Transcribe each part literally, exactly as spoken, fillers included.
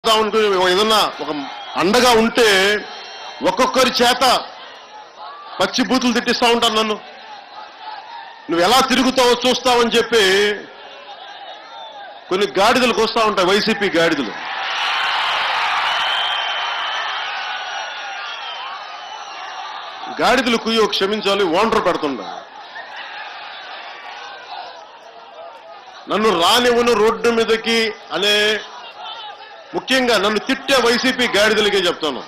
ఏదన్నా ఒక అండగా ఉంటే ఒక్కొక్కరి చేత పచ్చి బూతులు తిట్టిస్తా ఉంటాను. నన్ను నువ్వు ఎలా తిరుగుతావో చూస్తావని చెప్పి కొన్ని గాడిదలకు వస్తూ ఉంటాయి, వైసీపీ గాడిదలు. గాడిదలు కుయ్యో క్షమించాలి, ఓండ్రు పెడుతుండ నన్ను రానివ్వను రోడ్డు మీదకి అనే, ముఖ్యంగా నన్ను తిట్టే వైసీపీ గాడిదలకే చెప్తాను.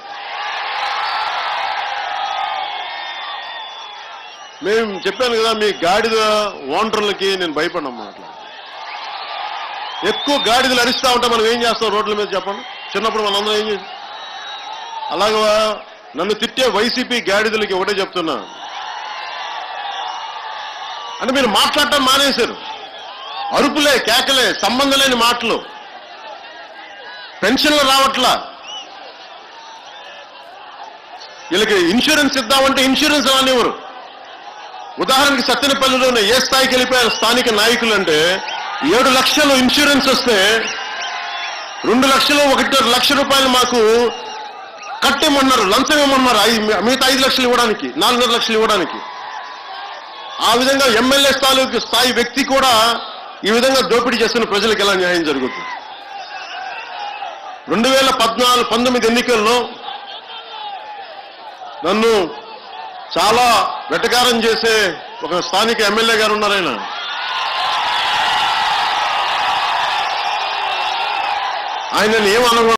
మేము చెప్పాను కదా, మీ గాడిద ఓండ్రులకి నేను భయపడమ్మా. అట్లా ఎక్కువ గాడిదలు అరిస్తా ఉంటా, మనం ఏం చేస్తాం రోడ్ల మీద చెప్పండి. చిన్నప్పుడు మనందరం ఏం చేస్తాం. అలాగా నన్ను తిట్టే వైసీపీ గాడిదలకి ఒకటే చెప్తున్నా, అంటే మీరు మాట్లాడటం మానేశారు. అరుపులే, కేకలే, సంబంధం లేని మాటలు. పెన్షన్లు రావట్లా, వీళ్ళకి ఇన్సూరెన్స్ ఇద్దామంటే ఇన్సూరెన్స్ రానివ్వరు. ఉదాహరణకి సత్తెనపల్లిలోనే ఏ స్థాయికి వెళ్ళిపోయారు స్థానిక నాయకులు అంటే, ఏడు లక్షలు ఇన్సూరెన్స్ వస్తే రెండు లక్షలు ఒకటి లక్ష రూపాయలు మాకు కట్టేమన్నారు, లంచం ఇవ్వమన్నారు. ఐదు మిగతా ఐదు లక్షలు ఇవ్వడానికి, నాలుగున్నర లక్షలు ఇవ్వడానికి. ఆ విధంగా ఎమ్మెల్యే స్థాయి స్థాయి వ్యక్తి కూడా ఈ విధంగా దోపిడీ చేస్తున్న ప్రజలకు ఎలా న్యాయం జరుగుతుంది? రెండు వేల పద్నాలుగు పంతొమ్మిది ఎన్నికల్లో నన్ను చాలా వెటకారం చేసే ఒక స్థానిక ఎమ్మెల్యే గారు ఉన్నారు. ఆయన ఆయన ఏమనగా